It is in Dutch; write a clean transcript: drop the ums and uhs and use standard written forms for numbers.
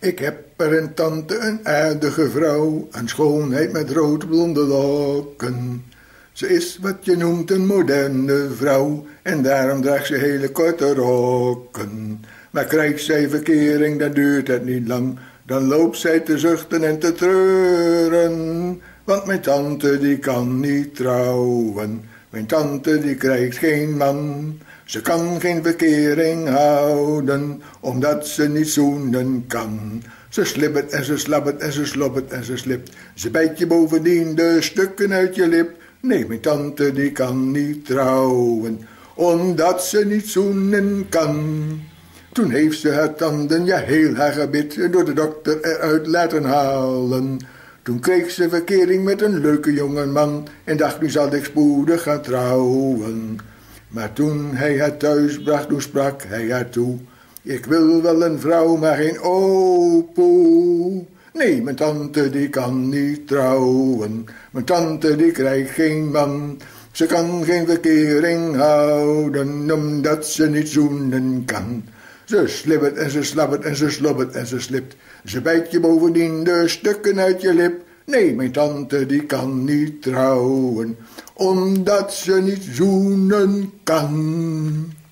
Ik heb er een tante, een aardige vrouw, een schoonheid met roodblonde lokken. Ze is wat je noemt een moderne vrouw, en daarom draagt ze hele korte rokken. Maar krijgt zij verkering, dan duurt het niet lang, dan loopt zij te zuchten en te treuren. Want mijn tante die kan niet trouwen, mijn tante die krijgt geen man. Ze kan geen verkering houden, omdat ze niet zoenen kan. Ze slibbert en ze slabbert en ze slobbert en ze slipt. Ze bijt je bovendien de stukken uit je lip. Nee, mijn tante die kan niet trouwen, omdat ze niet zoenen kan. Toen heeft ze haar tanden, ja heel haar gebit, door de dokter eruit laten halen. Toen kreeg ze verkering met een leuke jongeman en dacht, nu zal ik spoedig gaan trouwen. Maar toen hij haar thuis bracht, toen sprak hij haar toe: ik wil wel een vrouw, maar geen opoe. Nee, mijn tante die kan niet trouwen, mijn tante die krijgt geen man. Ze kan geen verkering houden, omdat ze niet zoenen kan. Ze slibbert en ze slabbert en ze slobbert en ze slipt. Ze bijt je bovendien de stukken uit je lip. Nee, mijn tante die kan niet trouwen, omdat ze niet zoenen kan.